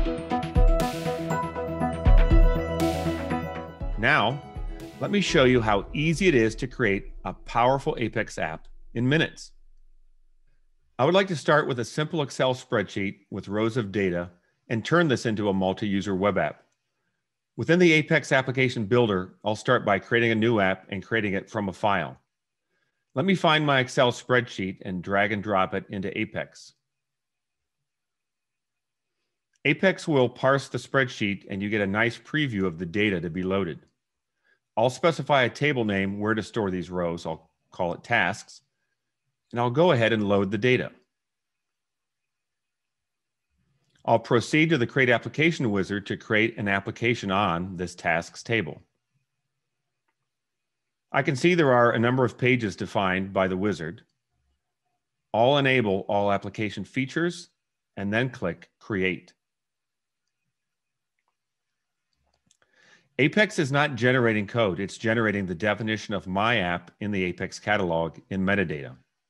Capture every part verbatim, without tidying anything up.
Now, let me show you how easy it is to create a powerful Apex app in minutes. I would like to start with a simple Excel spreadsheet with rows of data and turn this into a multi-user web app. Within the Apex application builder, I'll start by creating a new app and creating it from a file. Let me find my Excel spreadsheet and drag and drop it into Apex. Apex will parse the spreadsheet and you get a nice preview of the data to be loaded. I'll specify a table name where to store these rows. I'll call it tasks, and I'll go ahead and load the data. I'll proceed to the Create Application wizard to create an application on this tasks table. I can see there are a number of pages defined by the wizard. I'll enable all application features and then click Create. Apex is not generating code, it's generating the definition of my app in the Apex catalog in metadata.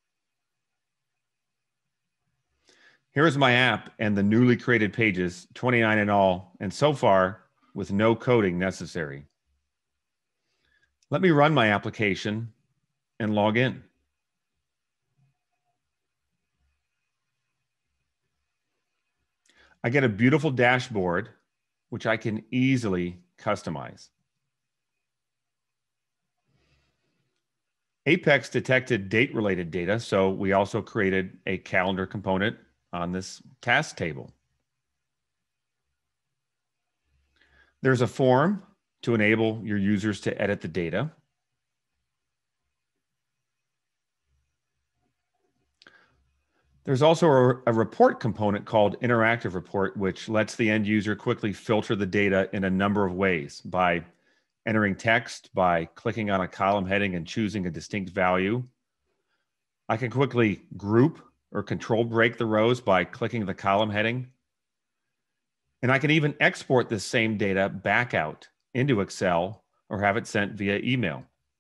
Here's my app and the newly created pages, twenty-nine in all, and so far with no coding necessary. Let me run my application and log in. I get a beautiful dashboard, which I can easily customize. Apex detected date-related data, so we also created a calendar component on this task table. There's a form to enable your users to edit the data. There's also a, a report component called Interactive Report, which lets the end user quickly filter the data in a number of ways by entering text, by clicking on a column heading and choosing a distinct value. I can quickly group or control break the rows by clicking the column heading. And I can even export this same data back out into Excel or have it sent via email.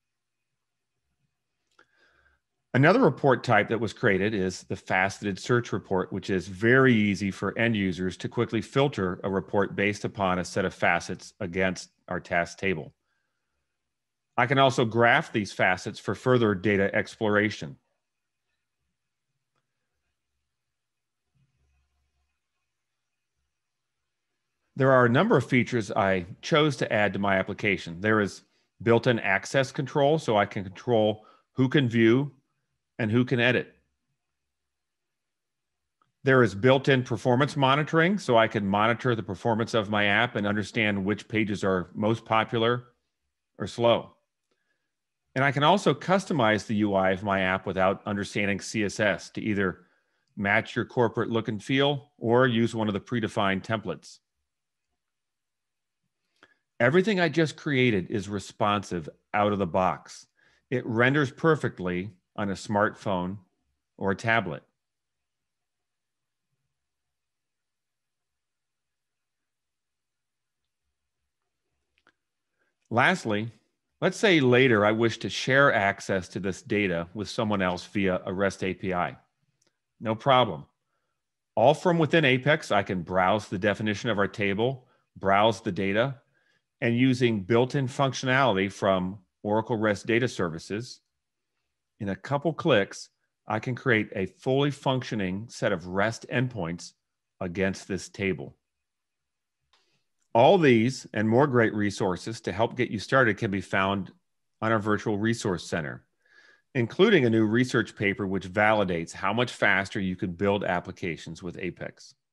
Another report type that was created is the faceted search report, which is very easy for end users to quickly filter a report based upon a set of facets against our task table. I can also graph these facets for further data exploration. There are a number of features I chose to add to my application. There is built-in access control, so I can control who can view and who can edit. There is built-in performance monitoring, so I can monitor the performance of my app and understand which pages are most popular or slow. And I can also customize the U I of my app without understanding C S S to either match your corporate look and feel or use one of the predefined templates. Everything I just created is responsive out of the box. It renders perfectly on a smartphone or a tablet. Lastly, let's say later I wish to share access to this data with someone else via a REST A P I. No problem. All from within Apex, I can browse the definition of our table, browse the data, and using built-in functionality from Oracle REST Data Services, in a couple clicks, I can create a fully functioning set of REST endpoints against this table. All these and more great resources to help get you started can be found on our Virtual Resource Center, including a new research paper which validates how much faster you can build applications with Apex.